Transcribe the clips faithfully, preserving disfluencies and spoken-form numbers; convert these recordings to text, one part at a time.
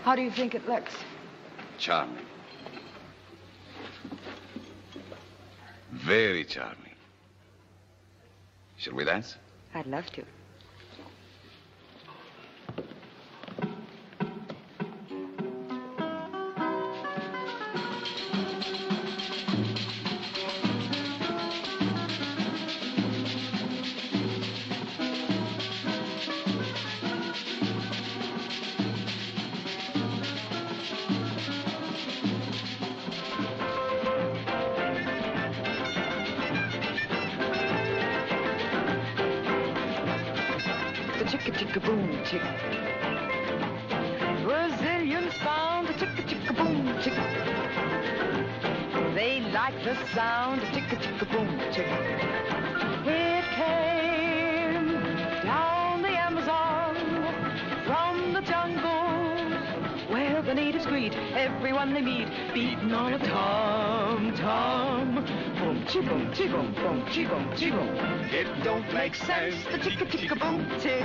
How do you think it looks? Charming. Very charming. Shall we dance? I'd love to. Chicka-chicka-boom, chick. Brazilians found the chicka-chicka-boom, chick. They like the sound of chicka-chicka-boom, chick. It came down the Amazon from the jungle where the natives greet everyone they meet, beating on a tom-tom. Boom, chi-boom, chi-boom, boom, chi-boom, chi-boom. It don't make sense, the chicka-chicka-boom, chick.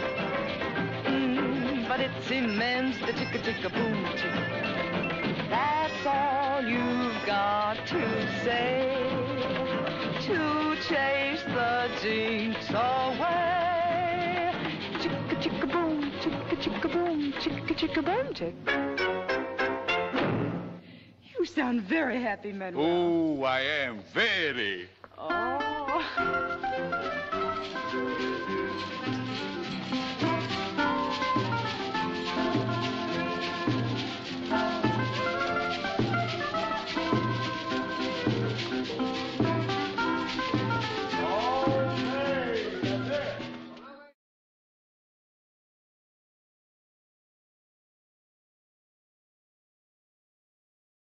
Mm, but it's immense, the chicka-chicka-boom, chick. That's all you've got to say to chase the jinx away. Chicka-chicka-boom, chicka-chicka-boom, chicka-chicka-boom, chick. You sound very happy, Manuel. Oh, I am very. Oh.